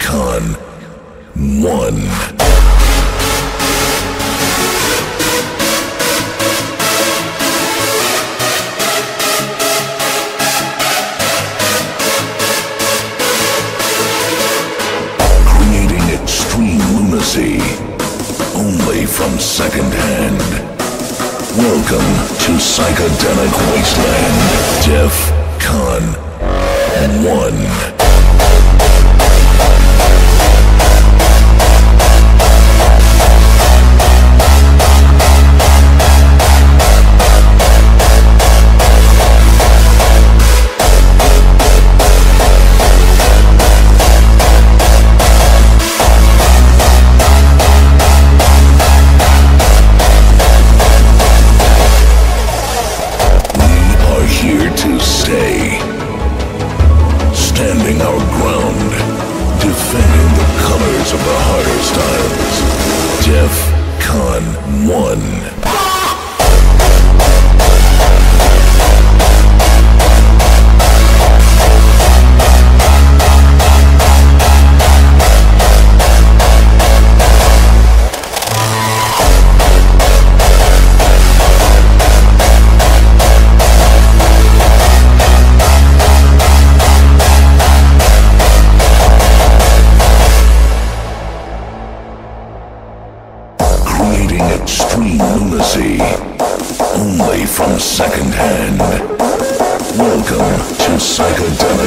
Con 1. Only from secondhand. Welcome to Psychedelic Wasteland. DEF CON 1. Standing our ground, defending the colors of the harder styles. DEF CON 1. Extreme lunacy, only from secondhand. Welcome to Psychedelic